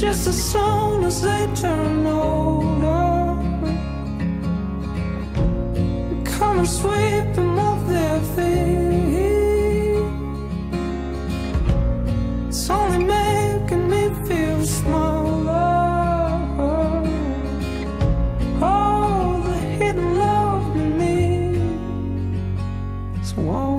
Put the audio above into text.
just as soon as they turn older, come and sweep them off their feet. It's only making me feel smaller. Oh, the hidden love in me is warm.